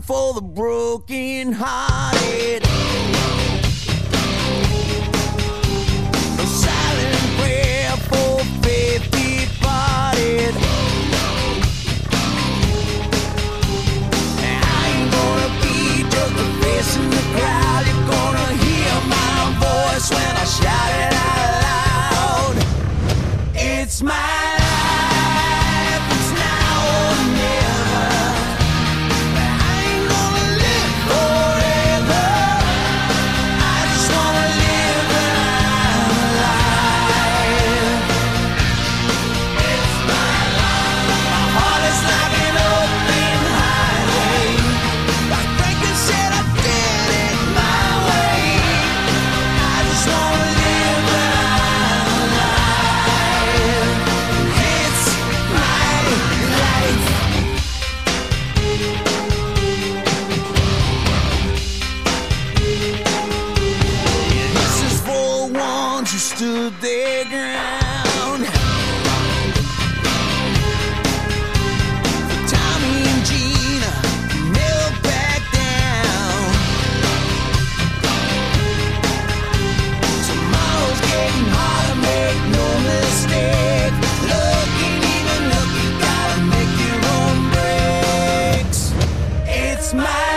for the broken hearted. A silent prayer for faith departed. And I ain't gonna be just a face in the crowd. You're gonna hear my voice when I shout it out loud. It's my life, it's now or never. I ain't gonna live forever. I just wanna live when I'm alive. It's my life. My heart is like an open highway. Like Franklin said, I did it my way. I just wanna live when I'm alive. It's my life. This is for ones who stood their ground. For Tommy and Gina, who never back down. Tomorrow's getting harder, make no mistake. Looking even look, you gotta make your own breaks. It's my